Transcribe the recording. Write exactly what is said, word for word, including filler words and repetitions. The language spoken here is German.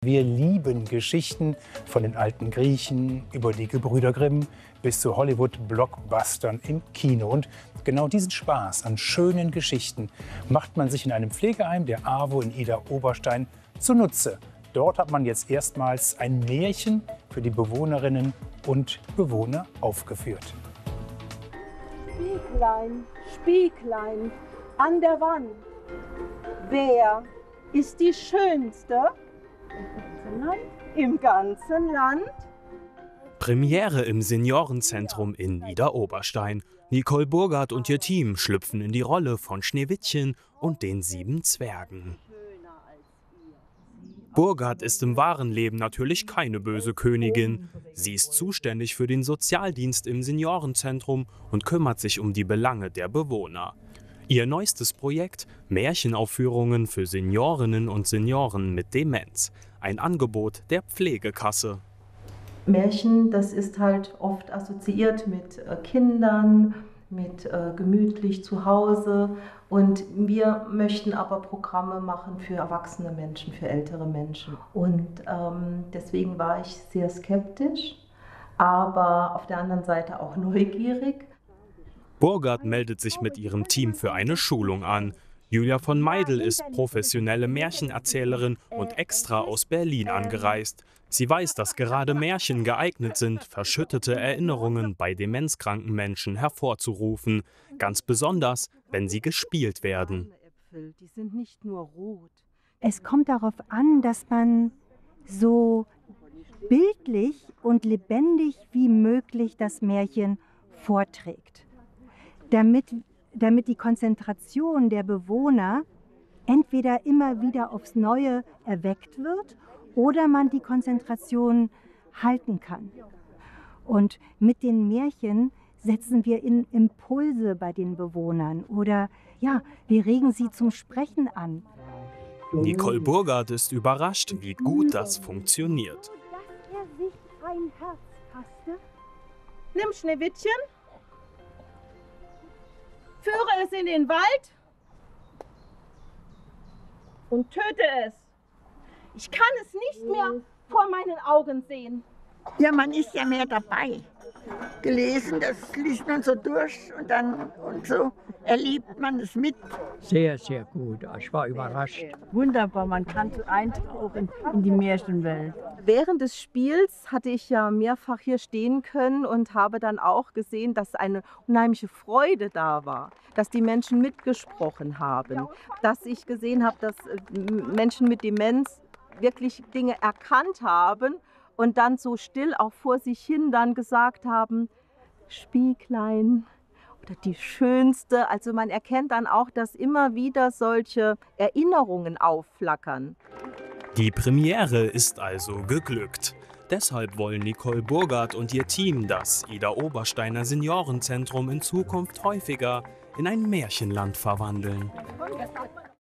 Wir lieben Geschichten von den alten Griechen über die Gebrüder Grimm bis zu Hollywood-Blockbustern im Kino. Und genau diesen Spaß an schönen Geschichten macht man sich in einem Pflegeheim der AWO in Idar-Oberstein zunutze. Dort hat man jetzt erstmals ein Märchen für die Bewohnerinnen und Bewohner aufgeführt. Spieglein, Spieglein an der Wand, wer ist die Schönste im ganzen Land? Premiere im Seniorenzentrum in Idar-Oberstein. Nicole Burgard und ihr Team schlüpfen in die Rolle von Schneewittchen und den sieben Zwergen. Burgard ist im wahren Leben natürlich keine böse Königin. Sie ist zuständig für den Sozialdienst im Seniorenzentrum und kümmert sich um die Belange der Bewohner. Ihr neuestes Projekt: Märchenaufführungen für Seniorinnen und Senioren mit Demenz. Ein Angebot der Pflegekasse. Märchen, das ist halt oft assoziiert mit äh, Kindern, mit äh, gemütlich zu Hause. Und wir möchten aber Programme machen für erwachsene Menschen, für ältere Menschen. Und ähm, deswegen war ich sehr skeptisch, aber auf der anderen Seite auch neugierig. Burgard meldet sich mit ihrem Team für eine Schulung an. Julia von Meidel ist professionelle Märchenerzählerin und extra aus Berlin angereist. Sie weiß, dass gerade Märchen geeignet sind, verschüttete Erinnerungen bei demenzkranken Menschen hervorzurufen. Ganz besonders, wenn sie gespielt werden. Die sind nicht nur rot. Es kommt darauf an, dass man so bildlich und lebendig wie möglich das Märchen vorträgt. Damit, damit die Konzentration der Bewohner entweder immer wieder aufs Neue erweckt wird oder man die Konzentration halten kann. Und mit den Märchen setzen wir in Impulse bei den Bewohnern oder ja, wir regen sie zum Sprechen an. Nicole Burgard ist überrascht, wie gut das funktioniert. Dass er sich ein Herz fasste. Nimm Schneewittchen, führe es in den Wald und töte es. Ich kann es nicht mehr vor meinen Augen sehen. Ja, man ist ja mehr dabei. Gelesen, das liest man so durch und dann und so erlebt man es mit. Sehr, sehr gut. Ich war überrascht. Wunderbar, man kann so eintauchen in die Märchenwelt. Während des Spiels hatte ich ja mehrfach hier stehen können und habe dann auch gesehen, dass eine unheimliche Freude da war, dass die Menschen mitgesprochen haben, dass ich gesehen habe, dass Menschen mit Demenz wirklich Dinge erkannt haben und dann so still auch vor sich hin dann gesagt haben, Spieglein oder die Schönste. Also man erkennt dann auch, dass immer wieder solche Erinnerungen aufflackern. Die Premiere ist also geglückt. Deshalb wollen Nicole Burgard und ihr Team das Idar-Obersteiner Seniorenzentrum in Zukunft häufiger in ein Märchenland verwandeln.